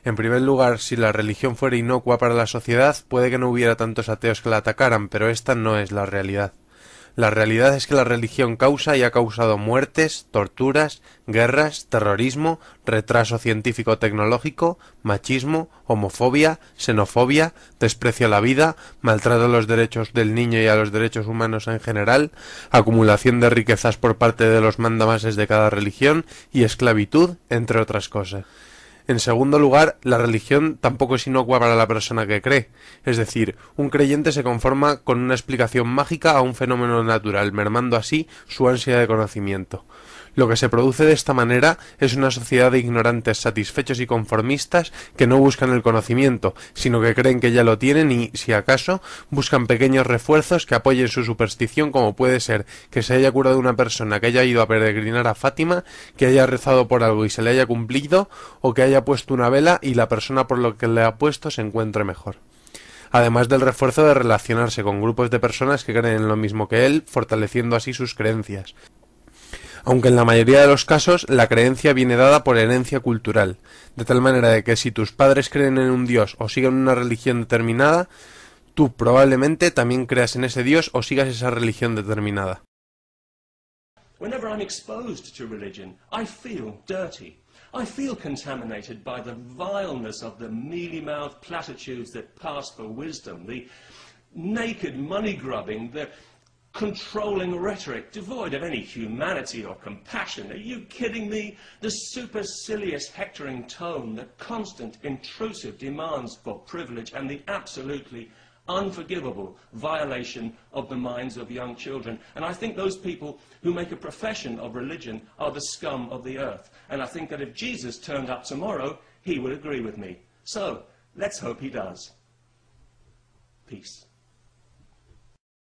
En primer lugar, si la religión fuera inocua para la sociedad, puede que no hubiera tantos ateos que la atacaran, pero esta no es la realidad. La realidad es que la religión causa y ha causado muertes, torturas, guerras, terrorismo, retraso científico-tecnológico, machismo, homofobia, xenofobia, desprecio a la vida, maltrato a los derechos del niño y a los derechos humanos en general, acumulación de riquezas por parte de los mandamases de cada religión y esclavitud, entre otras cosas. En segundo lugar, la religión tampoco es inocua para la persona que cree. Es decir, un creyente se conforma con una explicación mágica a un fenómeno natural, mermando así su ansia de conocimiento. Lo que se produce de esta manera es una sociedad de ignorantes satisfechos y conformistas que no buscan el conocimiento, sino que creen que ya lo tienen y, si acaso, buscan pequeños refuerzos que apoyen su superstición, como puede ser que se haya curado una persona que haya ido a peregrinar a Fátima, que haya rezado por algo y se le haya cumplido, o que haya puesto una vela y la persona por lo que le ha puesto se encuentre mejor. Además del refuerzo de relacionarse con grupos de personas que creen en lo mismo que él, fortaleciendo así sus creencias. Aunque en la mayoría de los casos la creencia viene dada por herencia cultural, de tal manera de que si tus padres creen en un dios o siguen una religión determinada, tú probablemente también creas en ese dios o sigas esa religión determinada. Whenever I'm exposed to religion, I feel dirty. I feel contaminated by the vileness of the mealy-mouthed platitudes that pass for wisdom, the naked money-grubbing, the controlling rhetoric devoid of any humanity or compassion. Are you kidding me? The supercilious hectoring tone, the constant intrusive demands for privilege, and the absolutely unforgivable violation of the minds of young children. And I think those people who make a profession of religion are the scum of the earth. And I think that if Jesus turned up tomorrow, he would agree with me. So, let's hope he does. Peace.